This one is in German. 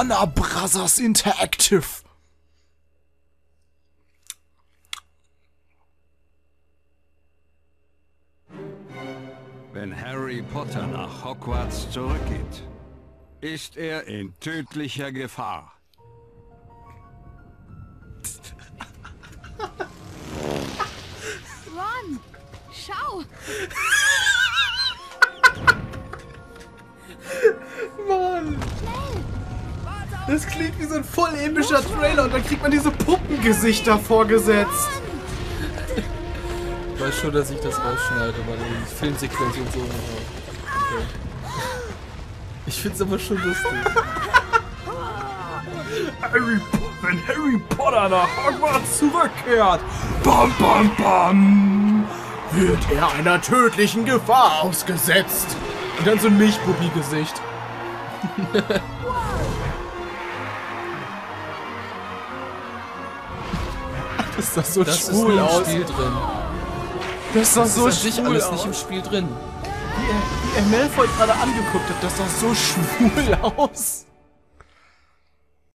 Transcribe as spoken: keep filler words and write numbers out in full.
Warner Brothers Interactive. Wenn Harry Potter nach Hogwarts zurückgeht, ist er in tödlicher Gefahr. Ron, schau! Mann! Das klingt wie so ein voll epischer Trailer und dann kriegt man diese Puppengesichter vorgesetzt. Ich weiß schon, dass ich das rausschneide, weil die Filmsequenz und so. Okay. Ich find's aber schon lustig. Harry, wenn Harry Potter nach Hogwarts zurückkehrt, bam bam bam, wird er einer tödlichen Gefahr ausgesetzt. Und dann so ein Milchpuppi-Gesicht. Das sah so Das schwul ist aus. im Spiel drin. Das sah Das so ist an sich schwul alles aus. nicht im Spiel drin. Wie er, wie er Malfoy gerade angeguckt hat, das sah so schwul aus.